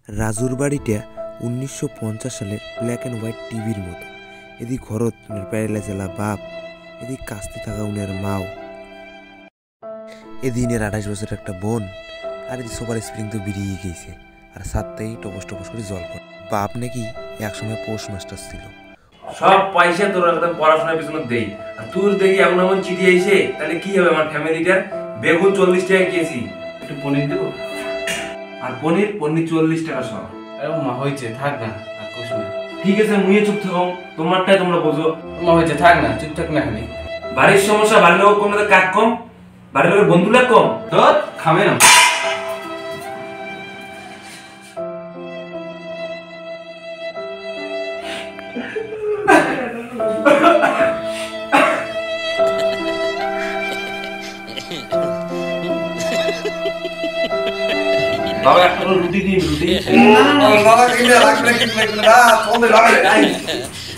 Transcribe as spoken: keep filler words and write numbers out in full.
রাজুর বাড়িটা উনিশশো পঞ্চাশ সালের ব্ল্যাক অ্যান্ড হোয়াইট টিভির মতো। এদিক ঘরত প্যারালাইজেলা বাপ, এদিক কাস্তে থাকা উনার মাও, এদিনের আঠাশ বছরের একটা বোন, আর এদিক সোপার স্প্রিং তো বেরিয়ে গেছে, আর সাতটাই টপস টপস করে জল পড়ে। বাপ নাকি একসময় পোস্ট মাস্টার ছিল। সব পয়সা তোর একদম পড়াশোনার পিছনে দেই, আর তোর দেখি এখন এমন চিঠি আইছে, তাহলে কি হবে আমার ফ্যামিলিটার? বেগুন চল্লিশ টাকা কেজি, একটু পনির দেবো। আর পনির পনির চল্লিশ টাকা সহ। মা হয়েছে, থাক না, আর কোশ না। ঠিক আছে, মুইয়ে চুপ থাকো, তোমারটাই তোমরা বোঝো। মা হয়েছে, থাক না, চুপ থাক না। খালি বাড়ির সমস্যা, বাড়ির লোক কম না, কাক কম, বাড়ির লোকের বন্ধুরা কম, তো খাবে না। বাবা একটা রুটি দিন, রুটি। বাবা কিনে রাখলে কিনে না, তোমরা বাবা